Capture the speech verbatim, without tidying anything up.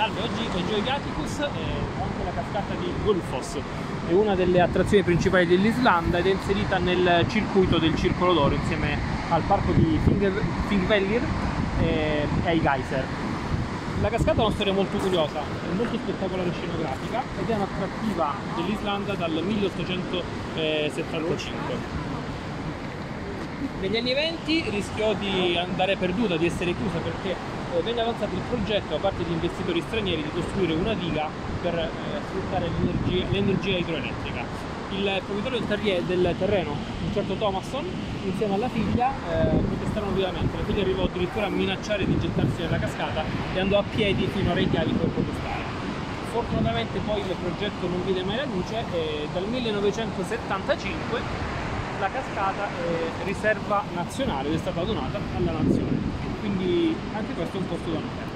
Salve, oggi con Gioia Atticus e anche la cascata di Gullfoss, è una delle attrazioni principali dell'Islanda ed è inserita nel circuito del Circolo d'Oro insieme al parco di Þingvellir e ai geyser. La cascata ha una storia molto curiosa, è molto spettacolare scenografica ed è un'attrattiva dell'Islanda dal milleottocentosettantacinque. Negli anni venti rischiò di andare perduta, di essere chiusa perché eh, venne avanzato il progetto da parte di investitori stranieri di costruire una diga per eh, sfruttare l'energia idroelettrica. Il proprietario del, terri- del terreno, un certo Thomasson, insieme alla figlia eh, protestarono vivamente. La figlia arrivò addirittura a minacciare di gettarsi nella cascata e andò a piedi fino a Reykjavik per protestare. Fortunatamente poi il progetto non vide mai la luce e dal millenovecentosettantacinque la cascata è riserva nazionale ed è stata donata alla nazione, quindi anche questo è un posto da notare.